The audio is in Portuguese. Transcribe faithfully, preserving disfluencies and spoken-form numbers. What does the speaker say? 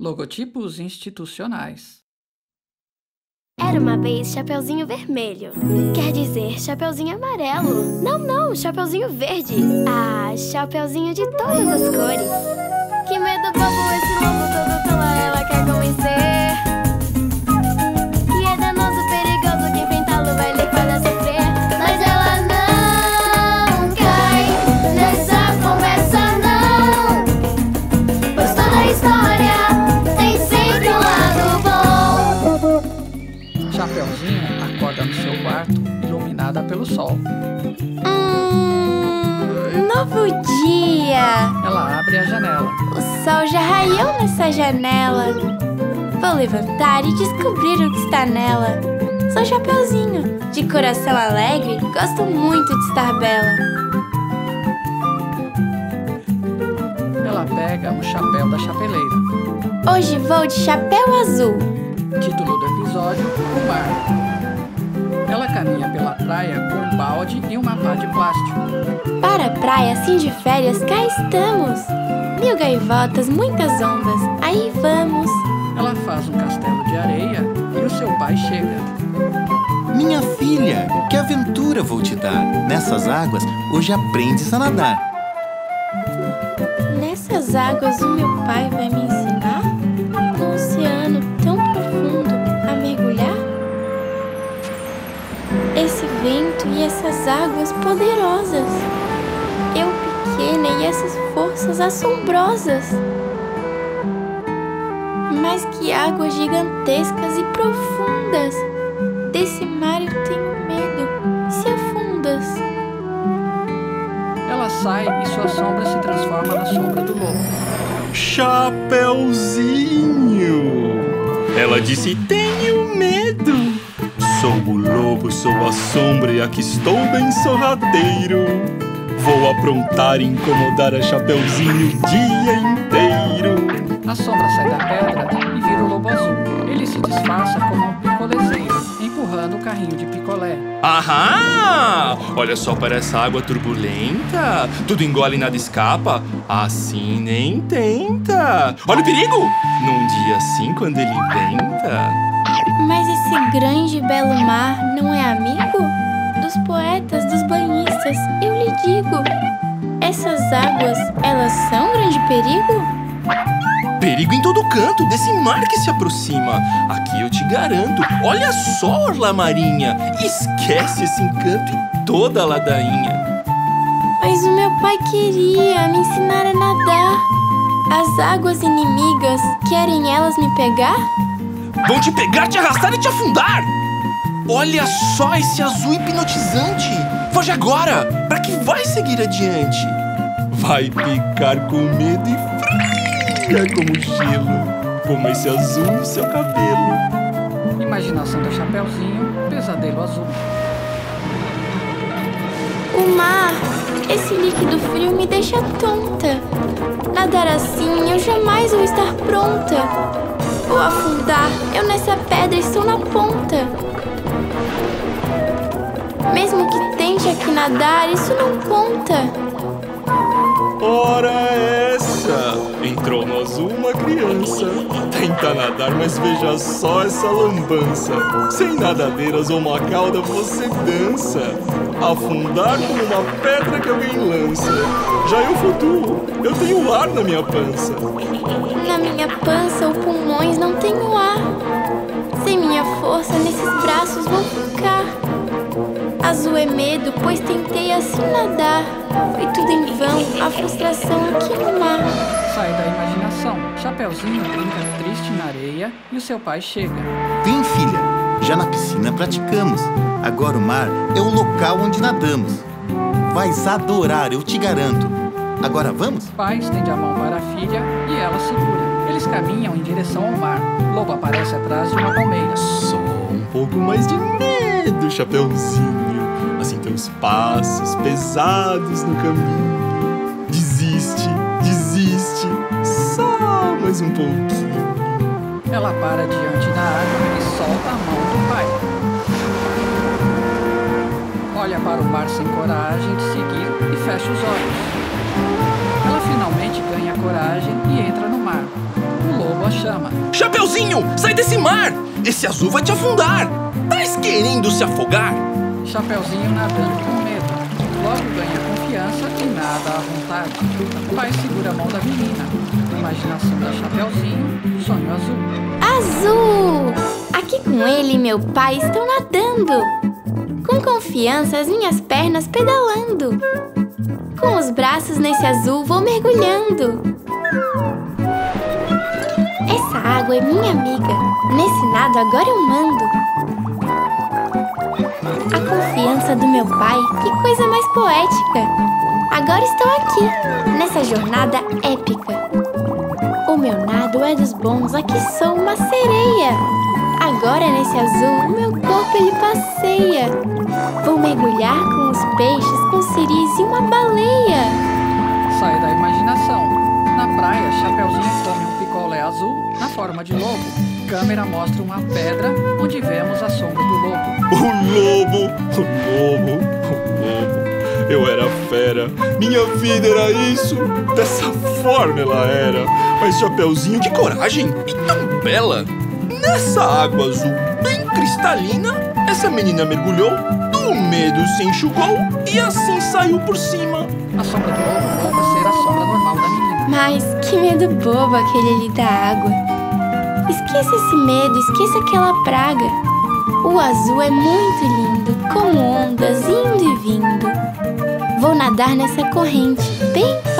Logotipos institucionais. Era uma vez Chapeuzinho Vermelho. Quer dizer, Chapeuzinho Amarelo. Não, não, Chapeuzinho Verde. Ah, Chapeuzinho de todas as cores. Que medo bobo esse lobo todo pela ela quer convencer. Que é danoso, perigoso, quem enfrentá-lo vai lhe fazer sofrer. Mas ela não cai nessa conversa não, pois toda história tem sempre um lado bom. Chapeuzinho acorda no seu quarto, iluminada pelo sol. Hum, novo dia. Ela abre a janela. O sol já raiou nessa janela. Vou levantar e descobrir o que está nela. Sou Chapeuzinho, de coração alegre, gosto muito de estar bela. Ela pega um chapéu da chapeleira. Hoje vou de chapéu azul. Título do episódio: O Mar. Ela caminha pela praia com um balde e uma pá de plástico. Para a praia, assim de férias, cá estamos. Mil gaivotas, muitas ondas, aí vamos. Ela faz um castelo de areia e o seu pai chega. Minha filha, que aventura vou te dar. Nessas águas, hoje aprendes a nadar. Nessas águas o meu pai vai me ensinar? No oceano tão profundo a mergulhar? Esse vento e essas águas poderosas, eu pequena e essas forças assombrosas. Mas que águas gigantescas e profundas, desse mar eu tenho medo, se afundas. Ela sai e sua sombra se transforma na sombra do lobo. Chapeuzinho! Ela disse: tenho medo. Sou o lobo, sou a sombra e aqui estou bem sorrateiro. Vou aprontar e incomodar a Chapeuzinho o dia inteiro. A sombra sai da pedra e vira o lobo azul. Ele se disfarça como um picolezeiro, empurrando o carrinho de picolé. Aham! Olha só para essa água turbulenta. Tudo engole e nada escapa. Assim nem tenta. Olha o perigo! Num dia assim, quando ele venta. Mas esse grande e belo mar não é amigo dos poetas, dos banhistas, eu lhe digo. Essas águas, elas são um grande perigo? Perigo em todo canto, desse mar que se aproxima. Aqui eu te garanto. Olha só, orla marinha. Esquece esse encanto e toda a ladainha. Mas o meu pai queria me ensinar a nadar. As águas inimigas, querem elas me pegar? Vão te pegar, te arrastar e te afundar. Olha só esse azul hipnotizante. Foge agora, pra que vai seguir adiante. Vai ficar com medo e fria como gelo, como esse azul no seu cabelo. Imaginação do Chapeuzinho, pesadelo azul. O mar, esse líquido frio me deixa tonta. Nadar assim, eu jamais vou estar pronta. Vou afundar, eu nessa pedra estou na ponta. Mesmo que tente aqui nadar, isso não conta. Ora essa! Entrou no azul uma criança. Tenta nadar, mas veja só essa lambança. Sem nadadeiras ou uma cauda você dança. Afundar como uma pedra que alguém lança. Já eu flutuo, eu tenho ar na minha pança. Na minha pança ou pulmões não tenho ar. Sem minha força nesses braços vou ficar. Azul é medo, pois tentei assim nadar. Foi tudo em vão, a frustração aqui no mar. Sai da imaginação. Chapeuzinho brinca triste na areia e o seu pai chega. Vem, filha, já na piscina praticamos. Agora o mar é o local onde nadamos. Vais adorar, eu te garanto. Agora vamos? O pai estende a mão para a filha e ela segura. Eles caminham em direção ao mar. Lobo aparece atrás de uma palmeira. Só um pouco mais de medo, Chapeuzinho. Assim teus passos pesados no caminho. Desiste, desiste, só mais um pouquinho. Ela para diante da água e solta a mão do pai. Olha para o mar sem coragem de seguir e fecha os olhos. Ela finalmente ganha coragem e entra no mar. O lobo a chama. Chapeuzinho, sai desse mar! Esse azul vai te afundar! Tá querendo se afogar? Chapeuzinho nadando com medo. Logo ganha confiança e nada à vontade. O pai segura a mão da menina. Imaginação da Chapeuzinho, sonho azul. Azul! Aqui com ele e meu pai estão nadando. Com confiança as minhas pernas pedalando. Com os braços nesse azul vou mergulhando. Essa água é minha amiga. Nesse nado agora eu mando. A confiança do meu pai, que coisa mais poética. Agora estou aqui, nessa jornada épica. O meu nado é dos bons, aqui sou uma sereia. Agora nesse azul, meu corpo ele passeia. Vou mergulhar com os peixes, com ciris e uma baleia. Sai da imaginação. Na praia, Chapeuzinho come um picolé azul na forma de lobo. Câmera mostra uma pedra onde vemos a sombra do lobo. O lobo, o lobo, o lobo. Eu era fera, minha vida era isso. Dessa forma ela era. Mas Chapeuzinho, que coragem e tão bela. Nessa água azul bem cristalina, essa menina mergulhou, do medo se enxugou e assim saiu por cima. A sombra do lobo volta a ser a sombra normal da menina. Mas que medo bobo aquele ali da água. Esqueça esse medo, esqueça aquela praga. O azul é muito lindo, como ondas indo e vindo. Vou nadar nessa corrente, bem